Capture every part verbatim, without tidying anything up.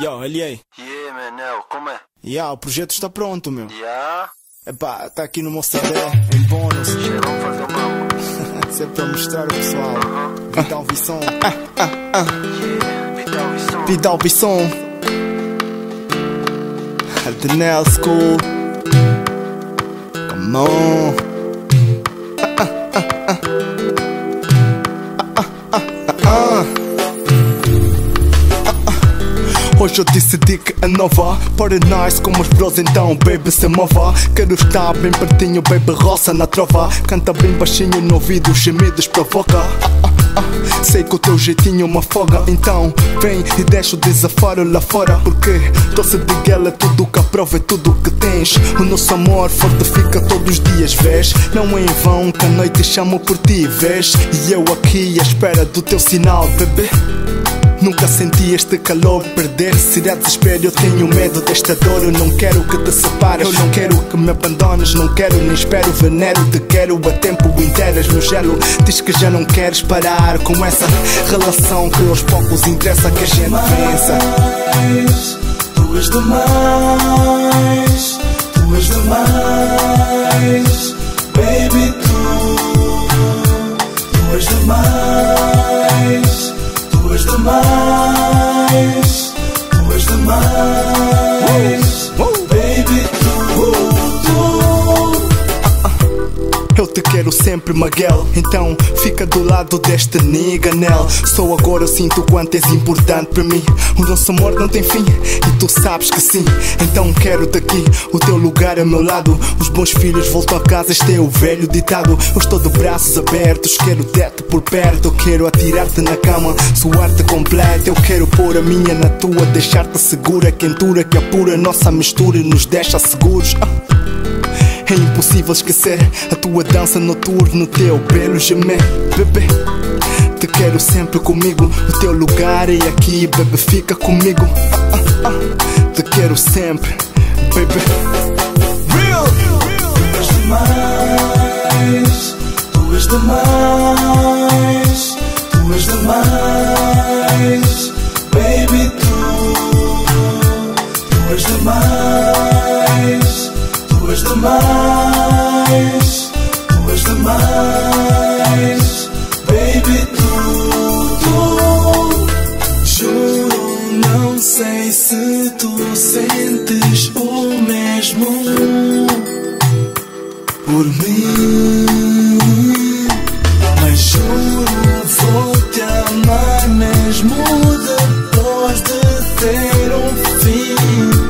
Yo, aliei. Yeah, Manel, como é? Yeah, o projeto está pronto, meu. Yeah? Epá, tá aqui no meu C D, em bônus. Yeah, vamos fazer o mal. Sempre para mostrar o pessoal. Uh-huh. Vital Visson. Yeah, Vital Visson. Vital Visson. The Nail School. Come on. Ah, ah, ah, ah. Ah, ah, ah. Hoje eu decidi que a nova para nice como os bros, então baby se mova. Quero estar bem pertinho, baby roça na trova. Canta bem baixinho no ouvido, os gemidos provoca. ah, ah, ah. Sei que o teu jeitinho me afoga, então vem e deixa o desaforo lá fora. Porque doce de guela é tudo que aprova, é tudo que tens. O nosso amor fortifica todos os dias, vês? Não é em vão que a noite chamo por ti, vês? E eu aqui à espera do teu sinal, bebê. Nunca senti este calor perder. Se dá desespero, eu tenho medo desta dor. Eu não quero que te separes, eu não quero que me abandones. Não quero nem espero, venero. Te quero a tempo inteiras. Meu gelo diz que já não queres parar com essa relação que aos poucos interessa que a gente pensa. Tu és demais, tu és demais, baby, tu, tu és demais. Tu és demais, tu és demais, baby, tu, tu. Eu te quero sempre, Miguel. Então fica do lado deste nigga, Nel. Só agora eu sinto o quanto és importante para mim. O nosso amor não tem fim e tu sabes que sim. Então quero daqui o teu lugar ao meu lado. Os bons filhos voltam a casa, este é o velho ditado. Eu estou de braços abertos, quero ter-te por perto. Eu quero atirar-te na cama, suar-te completa. Eu quero pôr a minha na tua, deixar-te segura. A quentura que apura, nossa mistura e nos deixa seguros. ah. É impossível esquecer a tua dança noturna, o teu belo gemer, bebê. Te quero sempre comigo, o teu lugar é aqui, bebê, fica comigo. ah, ah, ah. Te quero sempre, bebê. Real! Tu és demais, tu és demais, tu és demais, baby, tu, tu és demais. Tu és demais, tu és demais, baby, tu, tu. Juro, não sei se tu sentes o mesmo por mim, mas juro, vou te amar mesmo depois de ter um fim.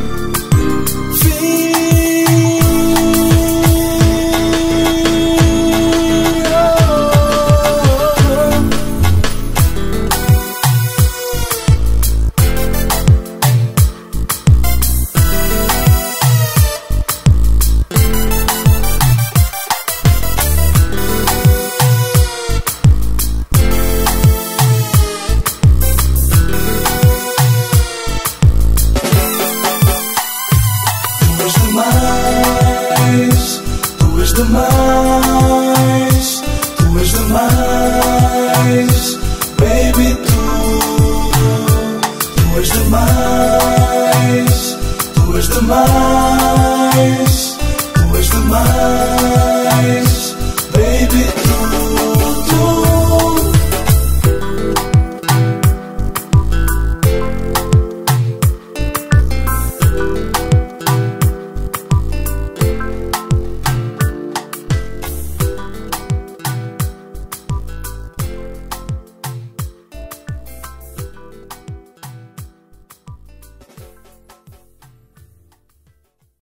Tu és demais, tu és demais, baby, tu, tu és demais, tu és demais, tu és demais.